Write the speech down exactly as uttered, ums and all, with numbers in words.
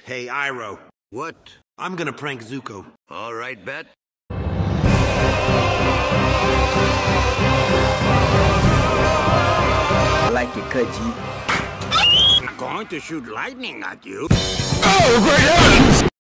Hey, Iroh. What? I'm gonna prank Zuko. All right, bet. I like your cut, G. I'm going to shoot lightning at you. Oh, great heavens!